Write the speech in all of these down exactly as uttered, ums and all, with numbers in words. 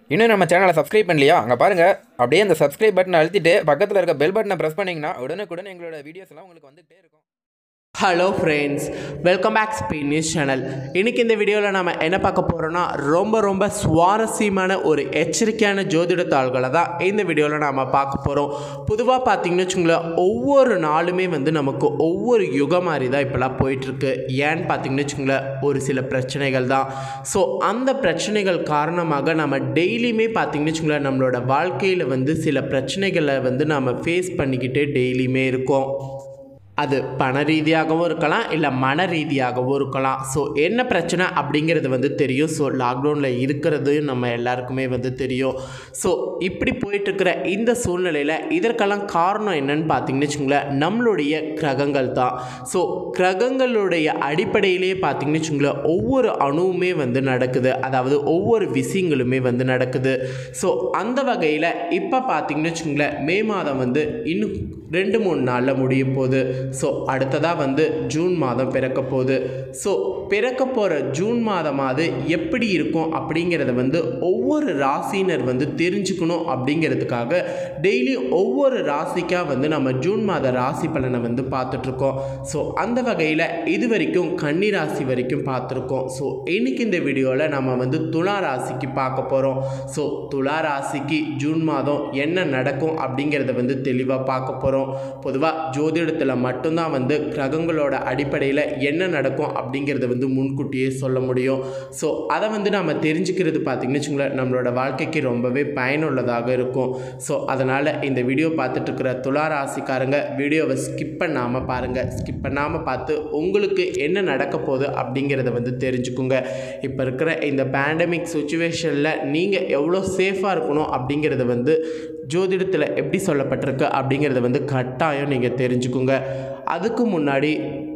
இன்னும் நம்ம சேனலை சப்ஸ்கிரைப் பண்ணலையா? அங்கே பாருங்கள், அப்படியே அந்த சப்ஸ்கிரைப் பட்டனை அழுத்திட்டு பக்கத்தில் இருக்க பெல் பட்டனை ப்ரெஸ் பண்ணிங்கன்னா உடனுக்குடன் எங்களோட வீடியோஸ் எல்லாம் உங்களுக்கு வந்துகிட்டே இருக்கும். Hello friends, welcome back Spain news channel. இன்றைக்கி இந்த வீடியோவில் நம்ம என்ன பார்க்க போகிறோன்னா, ரொம்ப ரொம்ப சுவாரஸ்யமான ஒரு எச்சரிக்கையான ஜோதிட தாள்களை தான் இந்த வீடியோவில் நாம் பார்க்க போகிறோம். பொதுவாக பார்த்திங்கன்னு வச்சுங்களேன், ஒவ்வொரு நாளுமே வந்து நமக்கு ஒவ்வொரு யுகம் மாதிரி தான் இப்போலாம் போயிட்டுருக்கு. ஏன்னு பார்த்திங்கன்னு வச்சுங்களேன், ஒரு சில பிரச்சனைகள் தான். ஸோ அந்த பிரச்சனைகள் காரணமாக நம்ம டெய்லியுமே பார்த்திங்கன்னு வச்சுங்களேன், நம்மளோட வாழ்க்கையில் வந்து சில பிரச்சனைகளை வந்து நம்ம ஃபேஸ் பண்ணிக்கிட்டே டெய்லியுமே இருக்கோம். அது பண ரீதியாகவும் இருக்கலாம், இல்லை மன ரீதியாகவும் இருக்கலாம். ஸோ என்ன பிரச்சனை அப்படிங்கிறது வந்து தெரியும். ஸோ லாக்டவுனில் இருக்கிறது நம்ம எல்லாருக்குமே வந்து தெரியும். ஸோ இப்படி போயிட்டுருக்கிற இந்த சூழ்நிலையில் இதற்கெல்லாம் காரணம் என்னன்னு பார்த்தீங்கன்னு வச்சுங்களேன், நம்மளுடைய கிரகங்கள் தான். ஸோ கிரகங்களுடைய அடிப்படையிலே பார்த்திங்கன்னு வச்சுங்களேன், ஒவ்வொரு அணுவுமே வந்து நடக்குது, அதாவது ஒவ்வொரு விஷயங்களுமே வந்து நடக்குது. ஸோ அந்த வகையில் இப்போ பார்த்திங்கன்னு வச்சுங்களேன், மே மாதம் வந்து இன்னும் ரெண்டு மூணு நாளில் முடிய போகுது. ஸோ அடுத்ததாக வந்து ஜூன் மாதம் பிறக்க போகுது. ஸோ பிறக்க போகிற ஜூன் மாதமாவது எப்படி இருக்கும் அப்படிங்கிறத வந்து ஒவ்வொரு ராசினர் வந்து தெரிஞ்சுக்கணும். அப்படிங்கிறதுக்காக டெய்லி ஒவ்வொரு ராசிக்காக வந்து நம்ம ஜூன் மாத ராசி பலனை வந்து பார்த்துட்ருக்கோம். ஸோ அந்த வகையில் இது வரைக்கும் கன்னி ராசி வரைக்கும் பார்த்துருக்கோம். ஸோ இன்றைக்கி இந்த வீடியோவில் நம்ம வந்து துலா ராசிக்கு பார்க்க போகிறோம். ஸோ துலா ராசிக்கு ஜூன் மாதம் என்ன நடக்கும் அப்படிங்கிறத வந்து தெளிவாக பார்க்க போகிறோம். பொதுவாக ஜோதிடத்தில் மட்டும்தான் வந்து கிரகங்களோட அடிப்படையில் என்ன நடக்கும் அப்படிங்கிறத வந்து முன்கூட்டியே சொல்ல முடியும். ஸோ அதை வந்து நம்ம தெரிஞ்சுக்கிறது பார்த்திங்கன்னு வச்சுங்களேன், நம்மளோட வாழ்க்கைக்கு ரொம்பவே பயனுள்ளதாக இருக்கும். ஸோ அதனால் இந்த வீடியோ பார்த்துட்ருக்கிற துலா ராசிக்காரங்க வீடியோவை ஸ்கிப் பண்ணாமல் பாருங்கள். ஸ்கிப் பண்ணாமல் பார்த்து உங்களுக்கு என்ன நடக்க போகுது அப்படிங்கிறத வந்து தெரிஞ்சுக்குங்க. இப்போ இருக்கிற இந்த பேண்டமிக் சுச்சுவேஷனில் நீங்கள் எவ்வளோ சேஃபாக இருக்கணும் அப்படிங்கிறத வந்து ஜோதிடத்தில் எப்படி சொல்லப்பட்டிருக்கு அப்படிங்கிறத வந்து கட்டாயம் நீங்கள் தெரிஞ்சுக்குங்க. அதுக்கு முன்னாடி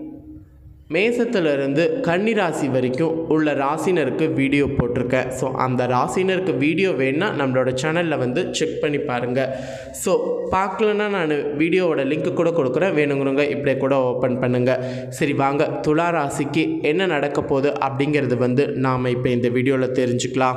மேசத்திலிருந்து கன்னி ராசி வரைக்கும் உள்ள ராசினருக்கு வீடியோ போட்டிருக்கேன். ஸோ அந்த ராசினருக்கு வீடியோ வேணால் நம்மளோட சேனலில் வந்து செக் பண்ணி பாருங்கள். ஸோ பார்க்கலன்னா நான் வீடியோவோட லிங்க் கூட கொடுக்குறேன், வேணுங்கிறவங்க இப்படியே கூட ஓப்பன் பண்ணுங்கள். சரி வாங்க, துலா ராசிக்கு என்ன நடக்க போகுது அப்படிங்கிறது வந்து நாம் இப்போ இந்த வீடியோவில் தெரிஞ்சுக்கலாம்.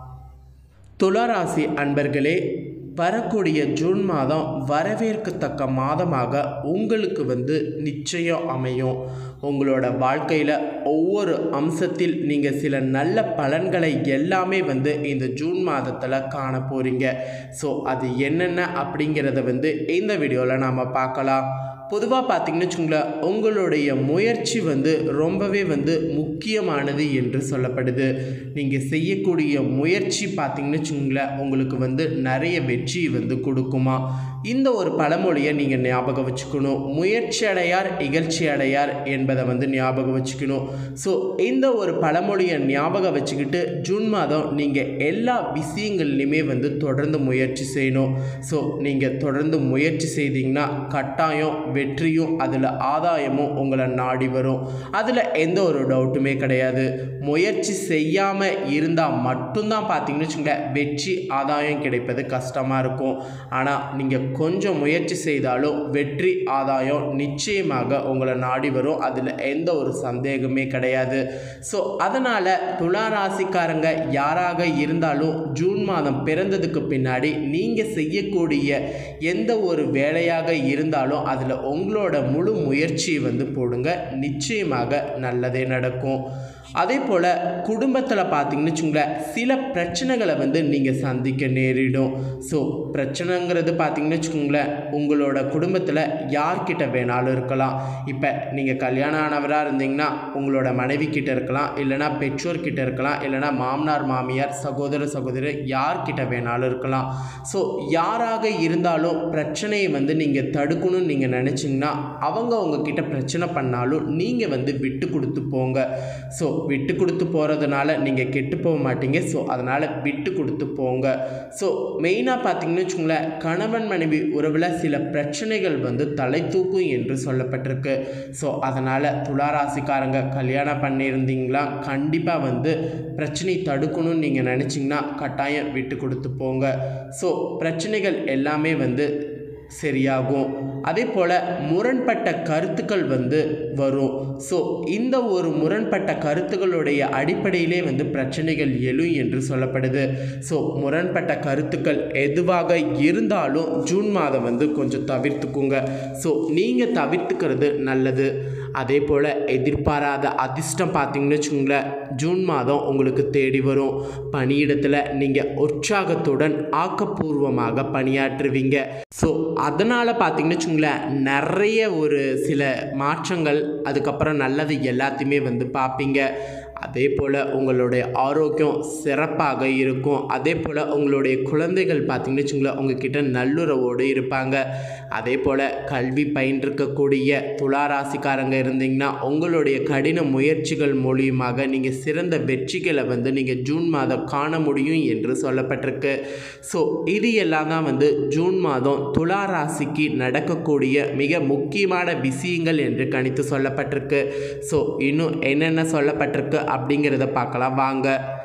துலா ராசி அன்பர்களே, வரக்கூடிய ஜூன் மாதம் வரவேற்கத்தக்க மாதமாக உங்களுக்கு வந்து நிச்சயம் அமையும். உங்களோட வாழ்க்கையில் ஒவ்வொரு அம்சத்தில் நீங்கள் சில நல்ல பலன்களை எல்லாமே வந்து இந்த ஜூன் மாதத்தில் காண போகிறீங்க. ஸோ அது என்னென்ன அப்படிங்கிறத வந்து இந்த வீடியோவில் நாம் பார்க்கலாம். பொதுவாக பார்த்திங்கன்னு வச்சுங்களேன், உங்களுடைய முயற்சி வந்து ரொம்பவே வந்து முக்கியமானது என்று சொல்லப்படுது. நீங்கள் செய்யக்கூடிய முயற்சி பார்த்திங்கன்னு வச்சுங்களேன், உங்களுக்கு வந்து நிறைய வெற்றி வந்து கொடுக்குமா. இந்த ஒரு பழமொழியை நீங்கள் ஞாபகம் வச்சுக்கணும். முயற்சி அடையார் இகழ்ச்சி அடையார் என்பதை வந்து ஞாபகம் வச்சுக்கணும். ஸோ இந்த ஒரு பழமொழியை ஞாபகம் வச்சுக்கிட்டு ஜூன் மாதம் நீங்கள் எல்லா விஷயங்கள்லையுமே வந்து தொடர்ந்து முயற்சி செய்யணும். ஸோ நீங்கள் தொடர்ந்து முயற்சி செய்தீங்கன்னா கட்டாயம் வெற்றியும் அதில் ஆதாயமும் உங்களை நாடி வரும். அதில் எந்த ஒரு டவுட்டுமே கிடையாது. முயற்சி செய்யாமல் இருந்தால் மட்டும்தான் பார்த்தீங்கன்னு வச்சுக்கோங்களேன், வெற்றி ஆதாயம் கிடைப்பது கஷ்டமாக இருக்கும். ஆனால் நீங்கள் கொஞ்சம் முயற்சி செய்தாலும் வெற்றி ஆதாயம் நிச்சயமாக உங்களை நாடி வரும். அதில் எந்த ஒரு சந்தேகமே கிடையாது. ஸோ அதனால் துலா ராசிக்காரங்க யாராக இருந்தாலும் ஜூன் மாதம் பிறந்ததுக்கு பின்னாடி நீங்கள் செய்யக்கூடிய எந்த ஒரு வேலையாக இருந்தாலும் அதில் உங்களோட முழு முயற்சியை வந்து போடுங்க. நிச்சயமாக நல்லதே நடக்கும். அதே போல் குடும்பத்தில் பார்த்திங்கன்னு வச்சுங்களேன், சில பிரச்சனைகளை வந்து நீங்கள் சந்திக்க நேரிடும். ஸோ பிரச்சனைங்கிறது பார்த்திங்கன்னு வச்சுக்கோங்களேன், உங்களோட குடும்பத்தில் யார்கிட்ட வேணாலும் இருக்கலாம். இப்போ நீங்கள் கல்யாணம் ஆனவராக இருந்தீங்கன்னா உங்களோட மனைவி கிட்ட இருக்கலாம், இல்லைனா பெற்றோர்கிட்ட இருக்கலாம், இல்லைனா மாமனார் மாமியார் சகோதர சகோதரி யார்கிட்ட வேணாலும் இருக்கலாம். ஸோ யாராக இருந்தாலும் பிரச்சனையை வந்து நீங்கள் தடுக்கணும்னு நீங்கள் நினச்சிங்கன்னா அவங்க உங்ககிட்ட பிரச்சனை பண்ணாலும் நீங்கள் வந்து விட்டு கொடுத்து போங்க. ஸோ விட்டு கொடுத்து போகிறதுனால நீங்கள் கெட்டு போக மாட்டீங்க. ஸோ அதனால் விட்டு கொடுத்து போங்க. ஸோ மெயினாக பார்த்தீங்கன்னு வச்சுங்களேன், கணவன் மனைவி உறவில் சில பிரச்சனைகள் வந்து தலை தூக்கும் என்று சொல்லப்பட்டிருக்கு. ஸோ அதனால் துளாராசிக்காரங்க கல்யாணம் பண்ணியிருந்தீங்களா, கண்டிப்பாக வந்து பிரச்சனை தடுக்கணும்னு நீங்கள் நினச்சிங்கன்னா கட்டாயம் விட்டு கொடுத்து போங்க. ஸோ பிரச்சனைகள் எல்லாமே வந்து சரியாகும். அதே போல் முரண்பட்ட கருத்துக்கள் வந்து வரும். ஸோ இந்த ஒரு முரண்பட்ட கருத்துக்களுடைய அடிப்படையிலே வந்து பிரச்சனைகள் எழும் என்று சொல்லப்படுது. ஸோ முரண்பட்ட கருத்துக்கள் எதுவாக இருந்தாலும் ஜூன் மாதம் வந்து கொஞ்சம் தவிர்த்துக்குங்க. ஸோ நீங்கள் தவிர்த்துக்கிறது நல்லது. அதே போல் எதிர்பாராத அதிர்ஷ்டம் பார்த்தீங்கன்னு வச்சுக்கோங்களேன், ஜூன் மாதம் உங்களுக்கு தேடி வரும். பணியிடத்தில் நீங்கள் உற்சாகத்துடன் ஆக்கப்பூர்வமாக பணியாற்றுவீங்க. ஸோ அதனால் பார்த்தீங்கன்னு வச்சுக்கோங்களேன், நிறைய ஒரு சில மாற்றங்கள், அதுக்கப்புறம் நல்லது எல்லாத்தையுமே வந்து பார்ப்பீங்க. அதே போல் உங்களுடைய ஆரோக்கியம் சிறப்பாக இருக்கும். அதே போல் உங்களுடைய குழந்தைகள் பார்த்திங்கன்னு வச்சுங்களேன், உங்ககிட்ட நல்லுறவோடு இருப்பாங்க. அதே போல் கல்வி பயின்றிருக்கக்கூடிய துளாராசிக்காரங்க இருந்தீங்கன்னா உங்களுடைய கடின முயற்சிகள் மூலியமாக நீங்கள் சிறந்த வெற்றிகளை வந்து நீங்கள் ஜூன் மாதம் காண முடியும் என்று சொல்லப்பட்டிருக்கு. ஸோ இது எல்லாம் தான் வந்து ஜூன் மாதம் துளாராசிக்கு நடக்கக்கூடிய மிக முக்கியமான விஷயங்கள் என்று கணித்து சொல்லப்பட்டிருக்கு. ஸோ இன்னும் என்னென்ன சொல்லப்பட்டிருக்கு அப்படிங்கிறத பார்க்கலாம் வாங்க.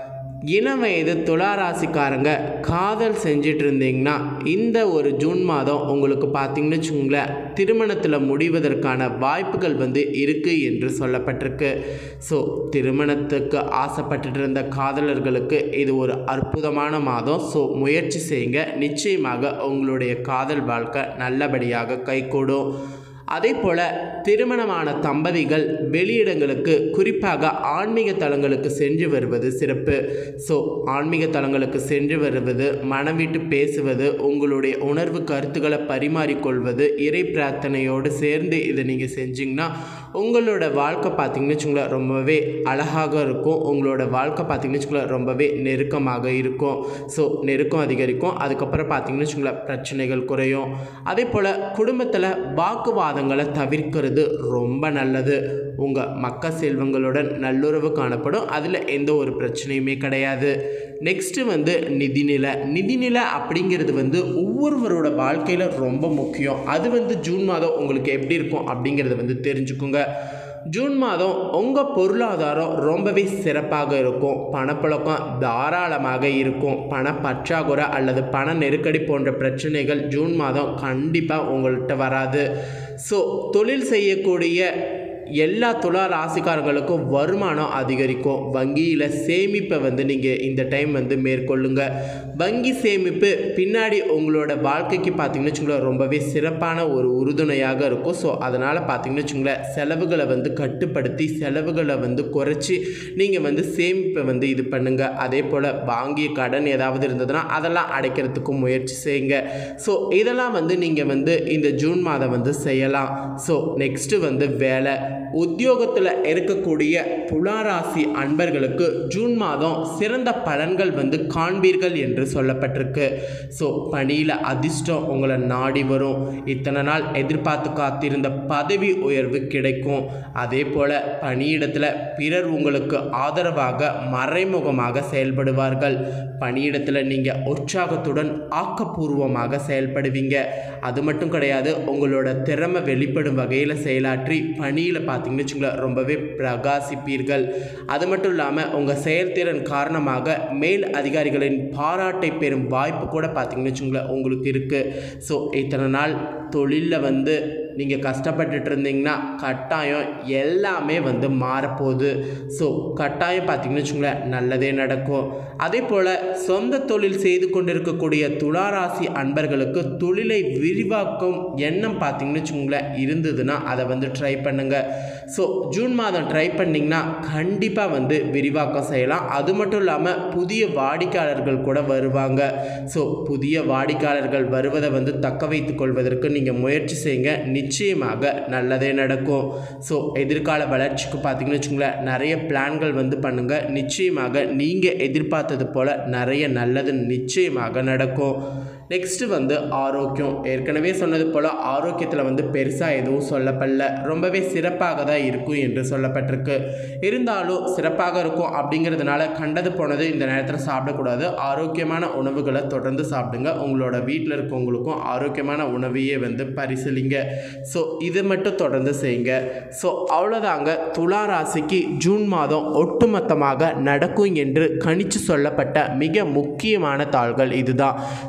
இளம் வயது துளாராசிக்காரங்க காதல் செஞ்சிட்டு இருந்தீங்கன்னா இந்த ஒரு ஜூன் மாதம் உங்களுக்கு பார்த்தீங்கன்னு வச்சுக்கோங்களேன், திருமணத்தில் முடிவதற்கான வாய்ப்புகள் வந்து இருக்குது என்று சொல்லப்பட்டிருக்கு. ஸோ திருமணத்துக்கு ஆசைப்பட்டுட்டு இருந்த காதலர்களுக்கு இது ஒரு அற்புதமான மாதம். ஸோ முயற்சி செய்யுங்க, நிச்சயமாக உங்களுடைய காதல் வாழ்க்கை நல்லபடியாக கைகூடும். அதே போல் திருமணமான தம்பதிகள் வெளியிடங்களுக்கு, குறிப்பாக ஆன்மீக தலங்களுக்கு சென்று வருவது சிறப்பு. ஸோ ஆன்மீக தலங்களுக்கு சென்று வருவது, மனம் விட்டு பேசுவது, உங்களுடைய உணர்வு கருத்துக்களை பரிமாறிக்கொள்வது, இறை பிரார்த்தனையோடு சேர்ந்து இதை நீங்கள் செஞ்சிங்கன்னா உங்களோட வாழ்க்கை பார்த்திங்கன்னு வச்சுங்களேன் ரொம்பவே அழகாக இருக்கும். உங்களோட வாழ்க்கை பார்த்திங்கன்னு வச்சுங்களேன் ரொம்பவே நெருக்கமாக இருக்கும். ஸோ நெருக்கம் அதிகரிக்கும். அதுக்கப்புறம் பார்த்திங்கன்னு வச்சுங்களேன் பிரச்சனைகள் குறையும். அதே போல் குடும்பத்தில் வாக்குவாதங்களை தவிர்க்கிறது ரொம்ப நல்லது. உங்கள் மக்க செல்வங்களுடன் நல்லுறவு காணப்படும். அதில் எந்த ஒரு பிரச்சனையுமே கிடையாது. நெக்ஸ்ட்டு வந்து நிதிநிலை. நிதிநிலை அப்படிங்கிறது வந்து ஒவ்வொருவரோட வாழ்க்கையில் ரொம்ப முக்கியம். அது வந்து ஜூன் மாதம் உங்களுக்கு எப்படி இருக்கும் அப்படிங்கிறத வந்து தெரிஞ்சுக்குங்க. ஜூன் மாதம் உங்கள் பொருளாதாரம் ரொம்பவே சிறப்பாக இருக்கும். பணப்புழக்கம் தாராளமாக இருக்கும். பண பற்றாக்குறை அல்லது பண நெருக்கடி போன்ற பிரச்சனைகள் ஜூன் மாதம் கண்டிப்பாக உங்கள்கிட்ட வராது. ஸோ தொழில் செய்யக்கூடிய எல்லா துலா ராசிக்காரங்களுக்கும் வருமானம் அதிகரிக்கும். வங்கியில் சேமிப்பை வந்து நீங்கள் இந்த டைம் வந்து மேற்கொள்ளுங்க. வங்கி சேமிப்பு பின்னாடி உங்களோட வாழ்க்கைக்கு பார்த்திங்கன்னு வச்சுங்களேன் ரொம்பவே சிறப்பான ஒரு உறுதுணையாக இருக்கும். ஸோ அதனால் பார்த்திங்கன்னு வச்சுங்களேன் செலவுகளை வந்து கட்டுப்படுத்தி செலவுகளை வந்து குறைச்சி நீங்கள் வந்து சேமிப்பை வந்து இது பண்ணுங்கள். அதே போல் வாங்கிய கடன் ஏதாவது இருந்ததுன்னா அதெல்லாம் அடைக்கிறதுக்கும் முயற்சி செய்யுங்க. ஸோ இதெல்லாம் வந்து நீங்கள் வந்து இந்த ஜூன் மாதம் வந்து செய்யலாம். ஸோ நெக்ஸ்ட்டு வந்து வேலை. உத்தியோகத்தில் இருக்கக்கூடிய துளாராசி அன்பர்களுக்கு ஜூன் மாதம் சிறந்த பலன்கள் வந்து காண்பீர்கள் என்று சொல்லப்பட்டிருக்கு. ஸோ பணியில் அதிர்ஷ்டம் உங்களை நாடி வரும். இத்தனை நாள் எதிர்பார்த்து காத்திருந்த பதவி உயர்வு கிடைக்கும். அதே போல் பணியிடத்தில் பிறர் உங்களுக்கு ஆதரவாக மறைமுகமாக செயல்படுவார்கள். பணியிடத்தில் நீங்கள் உற்சாகத்துடன் ஆக்கப்பூர்வமாக செயல்படுவீங்க. அது மட்டும் கிடையாது, உங்களோட திறமை வெளிப்படும் வகையில் செயலாற்றி பணியில் பார்த்தீங்கன்னு வச்சுங்களேன் ரொம்பவே பிரகாசிப்பீர்கள். அது மட்டும் இல்லாமல் உங்கள் செயல்திறன் காரணமாக மேல் அதிகாரிகளின் பாராட்டை பெறும் வாய்ப்பு கூட பார்த்தீங்கன்னு வச்சுங்களேன் உங்களுக்கு இருக்குது. ஸோ இத்தனை நாள் தொழிலில் வந்து நீங்கள் கஷ்டப்பட்டுட்டு இருந்தீங்கன்னா கட்டாயம் எல்லாமே வந்து மாறப்போகுது. ஸோ கட்டாயம் பார்த்தீங்கன்னு வச்சுங்களேன் நல்லதே நடக்கும். அதே போல் சொந்த தொழில் செய்து கொண்டிருக்கக்கூடிய துளாராசி அன்பர்களுக்கு தொழிலை விரிவாக்கும் எண்ணம் பார்த்தீங்கன்னு வச்சுங்களேன் இருந்ததுன்னா அதை வந்து ட்ரை பண்ணுங்கள். ஸோ ஜூன் மாதம் ட்ரை பண்ணிங்கன்னா கண்டிப்பாக வந்து விரிவாக்கம் செய்யலாம். அது மட்டும் இல்லாமல் புதிய வாடிக்கையாளர்கள் கூட வருவாங்க. ஸோ புதிய வாடிக்கையாளர்கள் வருவதை வந்து தக்க வைத்துக் கொள்வதற்கு நீங்கள் முயற்சி செய்யுங்க. நிச்சயமாக நல்லதே நடக்கும். ஸோ எதிர்கால வளர்ச்சிக்கு பார்த்தீங்கன்னு வச்சுங்களேன் நிறைய பிளான்கள் வந்து பண்ணுங்கள். நிச்சயமாக நீங்கள் எதிர்பார்த்தது போல் நிறைய நல்லது நிச்சயமாக நடக்கும். நெக்ஸ்ட்டு வந்து ஆரோக்கியம். ஏற்கனவே சொன்னது போல் ஆரோக்கியத்தில் வந்து பெருசாக எதுவும் சொல்லப்படல, ரொம்பவே சிறப்பாக தான் இருக்கும் என்று சொல்லப்பட்டிருக்கு. இருந்தாலும் சிறப்பாக இருக்கும் அப்படிங்கிறதுனால கண்டது போனது இந்த நேரத்தில் சாப்பிடக்கூடாது. ஆரோக்கியமான உணவுகளை தொடர்ந்து சாப்பிடுங்க. உங்களோட வீட்டில் இருக்கவங்களுக்கும் ஆரோக்கியமான உணவையே வந்து பரிசீலிங்க. ஸோ இது மட்டும் தொடர்ந்து செய்யுங்க. ஸோ அவ்வளோதாங்க, துலா ராசிக்கு ஜூன் மாதம் ஒட்டுமொத்தமாக நடக்கும் என்று கணிச்சு சொல்லப்பட்ட மிக முக்கியமான தாள்கள் இதுதான். ஸோ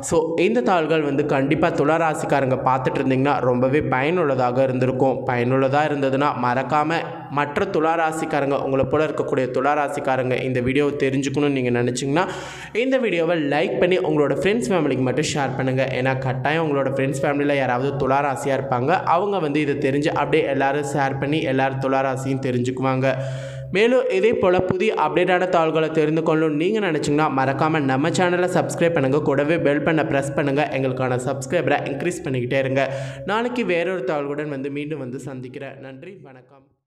இந்த தாள்கள் வந்து கண்டிப்பாக துளாராசிக்காரங்க பார்த்துட்டு இருந்தீங்கன்னா ரொம்பவே பயனுள்ளதாக இருந்திருக்கும். பயனுள்ளதாக இருந்ததுன்னா மறக்காமல் மற்ற துளாராசிக்காரங்க உங்களை போல இருக்கக்கூடிய துளாராசிக்காரங்க இந்த வீடியோவை தெரிஞ்சுக்கணும்னு நீங்கள் நினச்சிங்கன்னா இந்த வீடியோவை லைக் பண்ணி உங்களோட ஃப்ரெண்ட்ஸ் ஃபேமிலிக்கு மட்டும் ஷேர் பண்ணுங்கள். ஏன்னா கட்டாயம் உங்களோட ஃப்ரெண்ட்ஸ் ஃபேமிலியில் யாராவது துளாராசியாக இருப்பாங்க. அவங்க வந்து இதை தெரிஞ்சு அப்படியே எல்லோரும் ஷேர் பண்ணி எல்லோரும் துளாராசியும் தெரிஞ்சுக்குவாங்க. மேலும் இதே போல் புதிய அப்டேட்டான தாள்களை தெரிந்து கொள்ளணும் நீங்கள் நினச்சிங்கன்னா மறக்காமல் நம்ம சேனலை சப்ஸ்கிரைப் பண்ணுங்கள். கூடவே பெல் பண்ண ப்ரெஸ் பண்ணுங்கள். எங்களுக்கான சப்ஸ்கிரைபரை இன்க்ரீஸ் பண்ணிக்கிட்டே இருங்க. நாளைக்கு வேறொரு தாள்களுடன் வந்து மீண்டும் வந்து சந்திக்கிறேன். நன்றி, வணக்கம்.